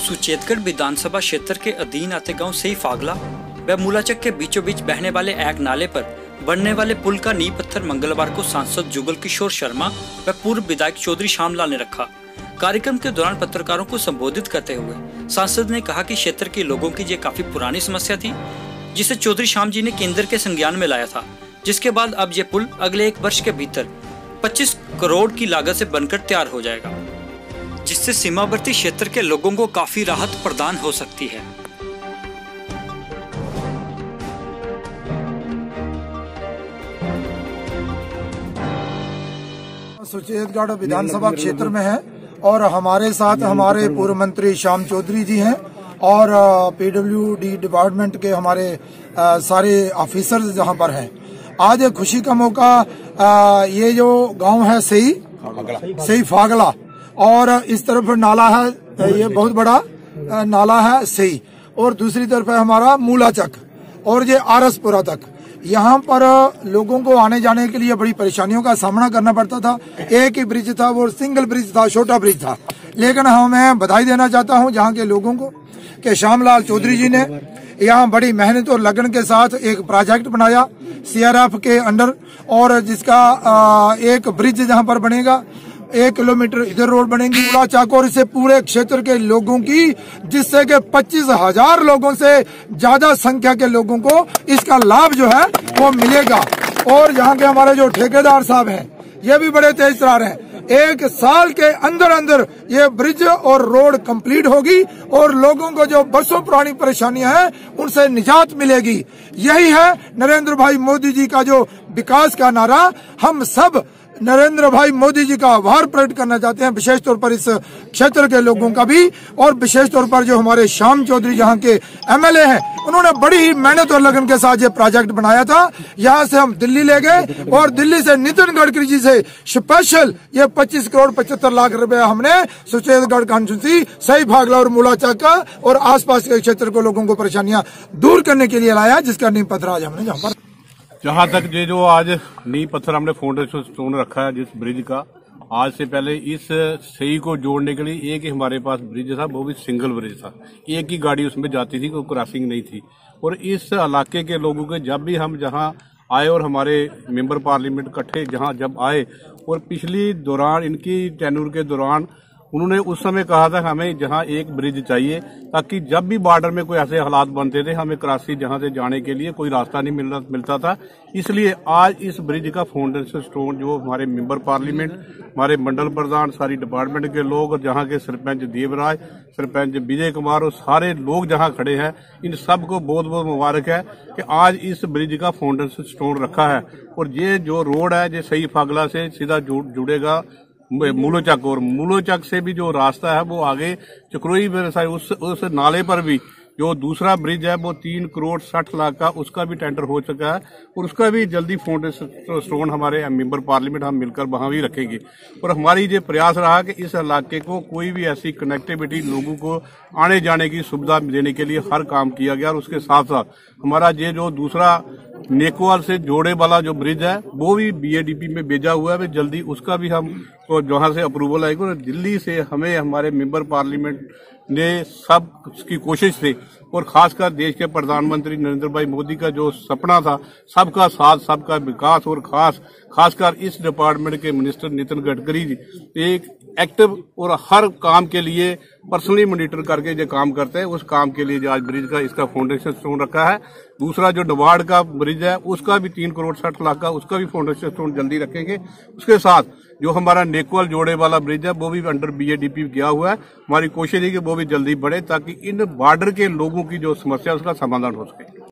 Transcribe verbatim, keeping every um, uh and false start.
सुचेतगढ़ विधानसभा क्षेत्र के अधीन आते गांव सही फागला व मूलाचक के बीचों बीच बहने वाले एक नाले पर बनने वाले पुल का नींव पत्थर मंगलवार को सांसद जुगल किशोर शर्मा व पूर्व विधायक चौधरी श्यामलाल ने रखा। कार्यक्रम के दौरान पत्रकारों को संबोधित करते हुए सांसद ने कहा कि क्षेत्र के लोगों की ये काफी पुरानी समस्या थी, जिसे चौधरी श्याम जी ने केंद्र के संज्ञान में लाया था, जिसके बाद अब ये पुल अगले एक वर्ष के भीतर पच्चीस करोड़ की लागत से बनकर तैयार हो जाएगा, जिससे सीमावर्ती क्षेत्र के लोगों को काफी राहत प्रदान हो सकती है। सुचेतगढ़ विधानसभा क्षेत्र में है और हमारे साथ हमारे पूर्व मंत्री श्याम चौधरी जी हैं और पीडब्ल्यूडी डिपार्टमेंट के हमारे आ, सारे ऑफिसर्स जहां पर हैं। आज एक खुशी का मौका, आ, ये जो गांव है सही सही फागला और इस तरफ नाला है, ये बहुत बड़ा नाला है सही, और दूसरी तरफ है हमारा मूलाचक और ये आरसपुरा तक। यहाँ पर लोगों को आने जाने के लिए बड़ी परेशानियों का सामना करना पड़ता था। एक ही ब्रिज था, वो सिंगल ब्रिज था, छोटा ब्रिज था। लेकिन हाँ, मैं बधाई देना चाहता हूँ जहाँ के लोगों को कि श्यामलाल चौधरी जी ने यहाँ बड़ी मेहनत और लगन के साथ एक प्रोजेक्ट बनाया सीआरएफ के अंडर, और जिसका एक ब्रिज जहाँ पर बनेगा, एक किलोमीटर इधर रोड बनेगी मूलाचक, और इससे पूरे क्षेत्र के लोगों की, जिससे कि पच्चीस हजार लोगों से ज्यादा संख्या के लोगों को इसका लाभ जो है वो मिलेगा। और यहाँ के हमारे जो ठेकेदार साहब हैं, ये भी बड़े तेज तरार हैं। एक साल के अंदर अंदर ये ब्रिज और रोड कंप्लीट होगी और लोगों को जो बरसों पुरानी परेशानियां हैं उनसे निजात मिलेगी। यही है नरेंद्र भाई मोदी जी का जो विकास का नारा। हम सब नरेंद्र भाई मोदी जी का आभार प्रकट करना चाहते हैं, विशेष तौर पर इस क्षेत्र के लोगों का भी, और विशेष तौर पर जो हमारे श्याम चौधरी जहां के एमएलए हैं, उन्होंने बड़ी ही मेहनत और लगन के साथ ये प्रोजेक्ट बनाया था। यहाँ से हम दिल्ली ले गए और दिल्ली से नितिन गडकरी जी से स्पेशल ये पच्चीस करोड़ पचहत्तर लाख रुपए हमने सुचेतगढ़ कॉन्स्टिट्यूंसी सही फागला और मूलाचक का और आसपास के क्षेत्र को लोगों को परेशानियां दूर करने के लिए लाया, जिसका नींव पत्थर आज हमने जहाँ पर जहाँ तक ये जो आज नींव पत्थर हमने फाउंडेशन स्टोन रखा है जिस ब्रिज का, आज से पहले इस सही को जोड़ने के लिए एक ही हमारे पास ब्रिज था, वो भी सिंगल ब्रिज था, एक ही गाड़ी उसमें जाती थी, कोई क्रॉसिंग नहीं थी। और इस इलाके के लोगों के जब भी हम जहाँ आए और हमारे मेंबर पार्लियामेंट इकट्ठे जहाँ जब आए, और पिछली दौरान इनकी टेन्यूर के दौरान उन्होंने उस समय कहा था हमें जहां एक ब्रिज चाहिए, ताकि जब भी बॉर्डर में कोई ऐसे हालात बनते थे, हमें क्रॉसिंग जहां से जाने के लिए कोई रास्ता नहीं मिल मिलता था। इसलिए आज इस ब्रिज का फाउंडेशन स्टोन जो हमारे मेंबर पार्लियामेंट, हमारे मंडल प्रधान, सारी डिपार्टमेंट के लोग और जहां के सरपंच देवराज, सरपंच विजय कुमार और सारे लोग जहां खड़े हैं, इन सबको बहुत बहुत मुबारक है कि आज इस ब्रिज का फाउंडेशन स्टोन रखा है। और ये जो रोड है ये सही फागला से सीधा जुड़ेगा मूलोचक, और मूलोचक से भी जो रास्ता है वो आगे चक्रोई उस, उस नाले पर भी जो दूसरा ब्रिज है वो तीन करोड़ साठ लाख का, उसका भी टेंडर हो चुका है और उसका भी जल्दी फाउंडेशन स्टोन हमारे मेंबर पार्लियामेंट हम मिलकर वहां भी रखेंगे। और हमारी ये प्रयास रहा कि इस इलाके को कोई भी ऐसी कनेक्टिविटी, लोगों को आने जाने की सुविधा देने के लिए हर काम किया गया। और उसके साथ साथ हमारा ये जो दूसरा नेकोवाल से जोड़े वाला जो ब्रिज है वो भी बीएडीपी में भेजा हुआ है, जल्दी उसका भी हम तो जहां से अप्रूवल आएगा। दिल्ली से हमें हमारे मेंबर पार्लियामेंट ने सब की कोशिश से, और खासकर देश के प्रधानमंत्री नरेंद्र भाई मोदी का जो सपना था सबका साथ सबका विकास, और खास खासकर इस डिपार्टमेंट के मिनिस्टर नितिन गडकरी जी एक एक्टिव और हर काम के लिए पर्सनली मॉनिटर करके जो काम करते हैं, उस काम के लिए जो आज ब्रिज का इसका फाउंडेशन स्टोन रखा है। दूसरा जो नवाड़ का ब्रिज है उसका भी तीन करोड़ साठ लाख का, उसका भी फाउंडेशन स्टोन जल्दी रखेंगे। उसके साथ जो हमारा नेकोवाल जोड़े वाला ब्रिज है वो भी अंडर बीएडीपी गया हुआ है। हमारी कोशिश है कि वो भी जल्दी बढ़े ताकि इन बॉर्डर के लोगों की जो समस्या उसका समाधान हो सके।